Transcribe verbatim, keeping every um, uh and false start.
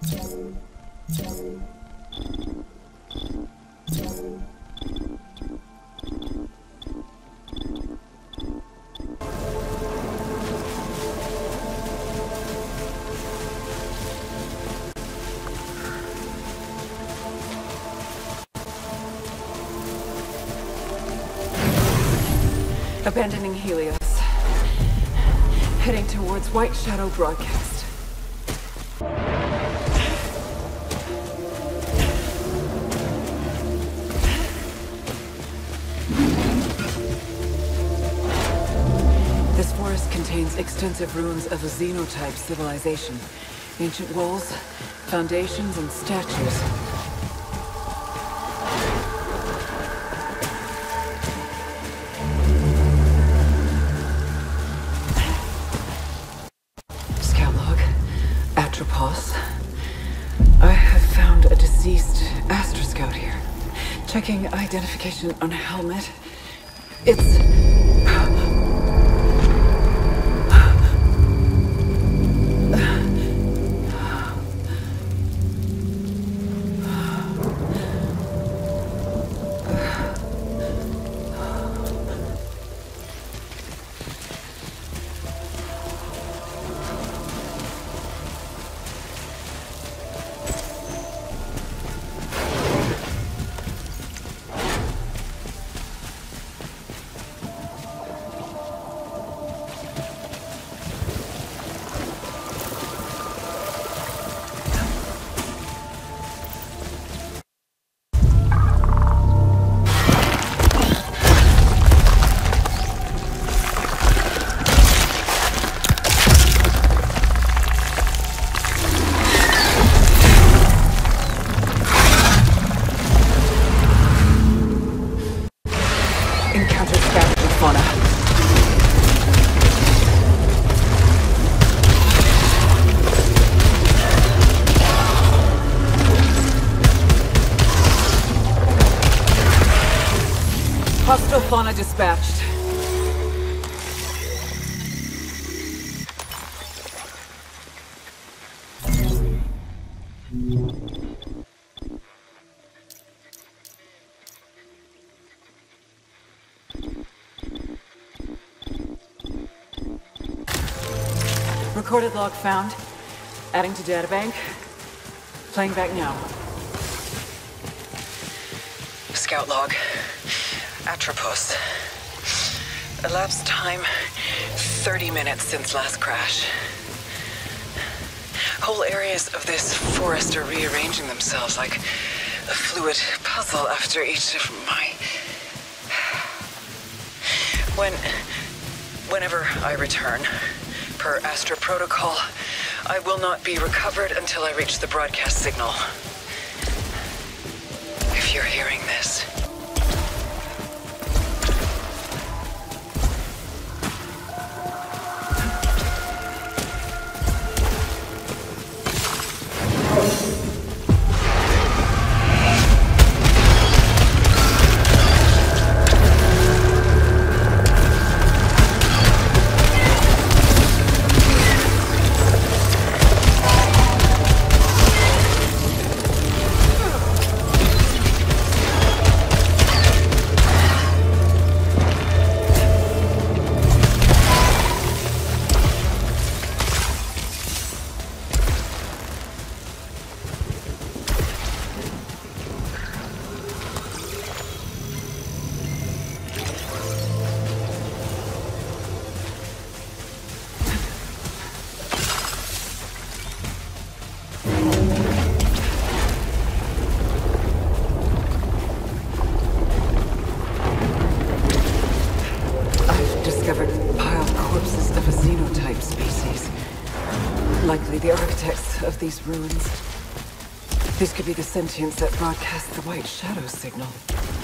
Abandoning Helios. Heading towards White Shadow Broadcast. This forest contains extensive ruins of a Xenotype civilization. Ancient walls, foundations, and statues. I have found a deceased Astra Scout here. Checking identification on a helmet. It's... Hostile fauna dispatched. Recorded log found. Adding to databank. Playing back now. Scout log. Atropos. Elapsed time, thirty minutes since last crash. Whole areas of this forest are rearranging themselves like a fluid puzzle after each of my... When... Whenever I return, per Astra protocol, I will not be recovered until I reach the broadcast signal. If you're hearing this... Likely the architects of these ruins. These could be the sentients that broadcast the White Shadow signal.